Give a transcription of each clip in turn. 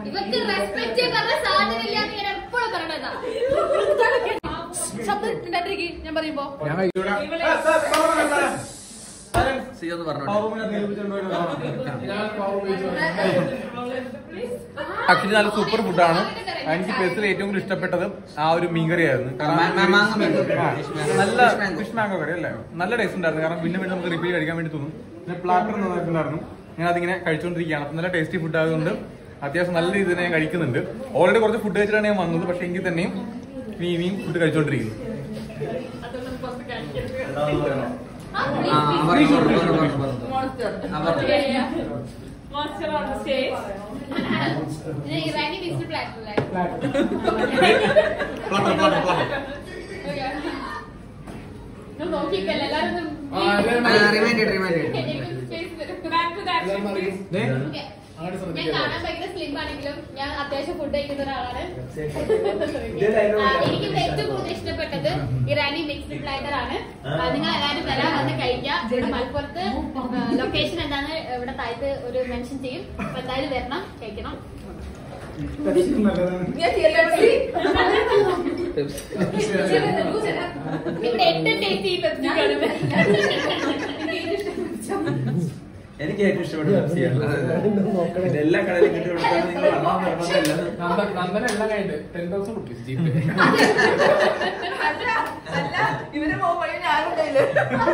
ഇവർക്ക് റെസ്പെക്ട് പറഞ്ഞ സാധനമില്ല ഞാൻ എപ്പോഴും പറയണതാ. ശബ്ദം ഉണ്ടായിരിക്കും ഞാൻ പറയുമ്പോ ആക്ച്വലി നല്ല സൂപ്പർ ഫുഡാണ്. എനിക്ക് പേഴ്സണലി ഏറ്റവും കൂടുതൽ ഇഷ്ടപ്പെട്ടത് ആ ഒരു മീൻകറിയായിരുന്നു. നല്ല ഫിഷ് മാംഗോ കറി അല്ലേ, നല്ല ടേസ്റ്റ് ഉണ്ടായിരുന്നു. കാരണം പിന്നെ നമുക്ക് റിപ്പീറ്റ് കഴിക്കാൻ വേണ്ടി തോന്നും. പിന്നെ പ്ലാറ്റർ നന്നായിട്ടുണ്ടായിരുന്നു. ഞാൻ അതിങ്ങനെ കഴിച്ചുകൊണ്ടിരിക്കുകയാണ്. അപ്പം നല്ല ടേസ്റ്റി ഫുഡ് ആയതുകൊണ്ട് അത്യാവശ്യം നല്ല രീതിയിൽ ഞാൻ കഴിക്കുന്നുണ്ട്. ഓൾറെഡി കുറച്ച് ഫുഡ് കഴിച്ചിട്ടാണ് ഞാൻ വന്നത്, പക്ഷെ എങ്കിൽ തന്നെയും ഇനിയും ഫുഡ് കഴിച്ചുകൊണ്ടിരിക്കുന്നു. ഞാൻ കാണാൻ ഭയങ്കര സ്ലിം ആണെങ്കിലും ഞാൻ അത്യാവശ്യം ഫുഡ് കഴിക്കുന്ന ഒരാളാണ്. എനിക്ക് ഏറ്റവും കൂടുതൽ ഇഷ്ടപ്പെട്ടത് ഇറാനി മിക്സ്ഡ് പ്ലാറ്റർ ആണ്. നിങ്ങൾ എല്ലാവരും വരാൻ വന്ന് കഴിക്കാം. ഇവിടെ മലപ്പുറത്ത് ലൊക്കേഷൻ എന്താണ് ഇവിടെ താഴത്ത് ഒരു മെൻഷൻ ചെയ്യും. അപ്പൊ എന്തായാലും വരണം, കഴിക്കണം. ഇവിടെ ഏറ്റവും ടേസ്റ്റി പെപ്സിക്കാണ്. എനിക്ക് ഏറ്റവും ഇഷ്ടപ്പെട്ട പെപ്സിയാണ്. എല്ലാ കടയിലും കിട്ടിക്കൊടുക്കാൻ നന്ദന എല്ലാം കഴിഞ്ഞിട്ട് 10,000 റുപ്പീസ് ജീപ്പ്. ഇവര് പോകുമ്പോഴേ ഞാനുണ്ടല്ലോ.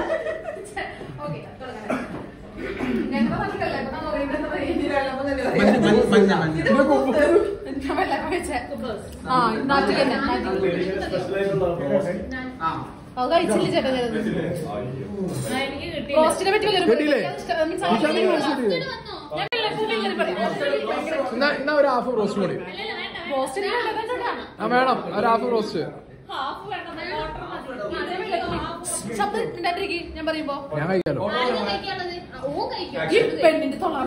കഴിച്ചില്ല ചേട്ടാ. റോസ്റ്റിനെ പറ്റി എന്നാ ഒരു ഹാഫ് റോസ്റ്റ് കൂടി വേണം. ഒരു ഹാഫ് റോസ്റ്റ് ശബ്ദം ഉണ്ടായിരിക്കും ഞാൻ പറയുമ്പോ ഞാൻ കഴിക്കാലോ. ഈ പെണ്ണിന്റെ തൊള്ളാൻ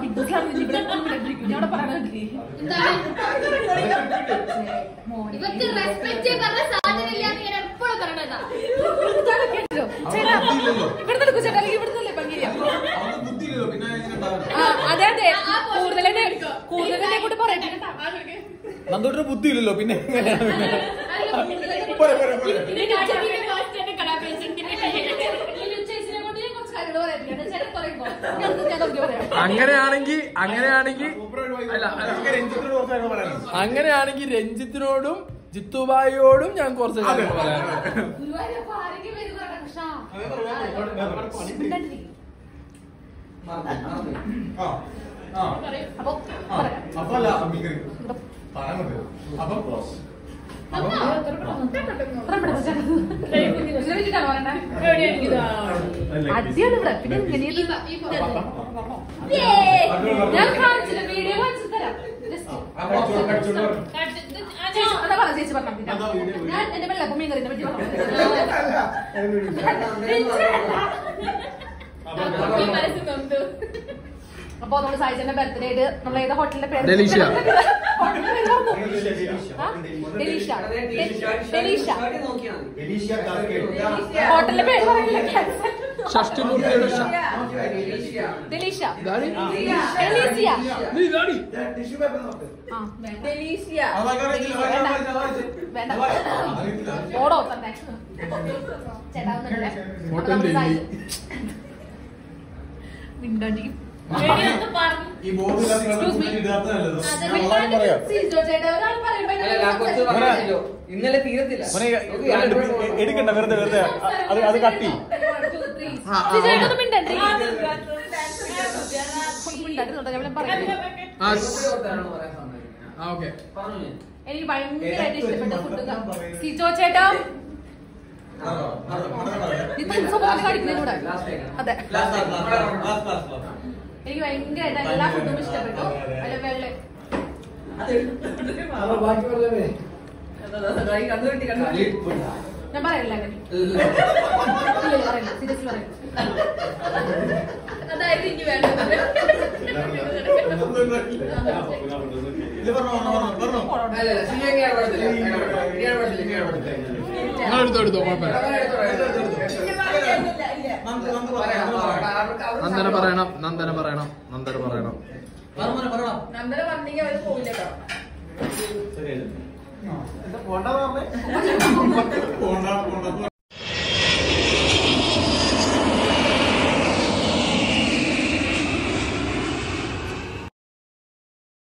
ഇവർക്ക് റെസ്പെക്ട് പറഞ്ഞ സാധനമില്ല ഞാൻ എപ്പോഴും പറയണതാ. ഇവിടെ നിൽക്കും ചേട്ടാ, ഇവിടുന്നല്ലേ ഭംഗിയ. അതെ അതെ, കൂടുതലെന്നെ കൊണ്ട് പറയട്ടെ. നന്ദോട്ടിന് ബുദ്ധിയില്ലല്ലോ പിന്നെ അങ്ങനെയാണെങ്കിൽ രഞ്ജിത്തിനോടും ജിത്തുബായിയോടും ഞാൻ കുറച്ച് കാര്യങ്ങൾ പറയാം. അടിയാണ് ഇവിടെ. പിന്നെ ഞാൻ കാണിച്ചില്ല, വീഡിയോ കാണിച്ചു തരാം. ചേച്ചി പറഞ്ഞു ഞാൻ എന്റെ വെള്ളപ്പം മീൻകറിനെ പറ്റി പറഞ്ഞു. അപ്പൊ നമ്മള് സായിച്ചന്റെ ബർത്ത്ഡേ ആയിട്ട് നമ്മൾ ഏതാ ഹോട്ടലിന്റെ പേര്? ഡെലീഷ്യ. ഹോട്ടലിന്റെ പേര് പറയില്ല. ഓടോ തന്നെ ചേട്ടാ മിണ്ടാണ്ടി ഇന്നലെ തീരത്തില്ല എടുക്കണ്ട വെറുതെ വെറുതെ അത് കട്ടി. എനിക്ക് ഭയങ്കരമായിട്ട് ഇഷ്ടപ്പെട്ട ഫുഡ് സിജോ ചേട്ടാ. കളിക്കുന്നൂടെ അതെ, എനിക്ക് ഭയങ്കരമായിട്ട് എല്ലാ ഫുഡും ഇഷ്ടപ്പെട്ടു. അല്ല വെള്ള ഞാൻ പറയല്ല അങ്ങനെ സീരിയസ്ലി പറയും. അതായത് എനിക്ക് വേണ്ടത് നന്ദന പറയണം. നന്ദന പറഞ്ഞെങ്കിൽ അവര് പോവില്ല. ശരി പോണ്ടെന്ന് പറഞ്ഞേ